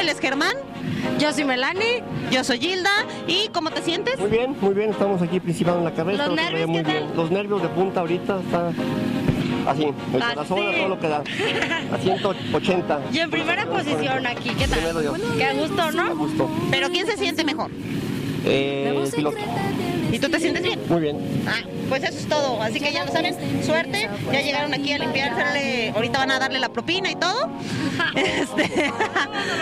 Él es Germán. Yo soy Melanie. Yo soy Gilda. ¿Y cómo te sientes? Muy bien, estamos aquí principando en la carrera. ¿Los nervios muy qué bien. tal? Los nervios de punta ahorita está así, el corazón a todo lo que da, a 180. Y en primera posición aquí, ¿qué tal? Primero yo. Qué a gusto, A ¿no? gusto. ¿Pero quién se siente mejor? Piloto. ¿Y tú te sientes bien? Muy bien. Ah, pues eso es todo, así que ya lo saben, suerte, ya llegaron aquí a limpiársele, ahorita van a darle la propina y todo.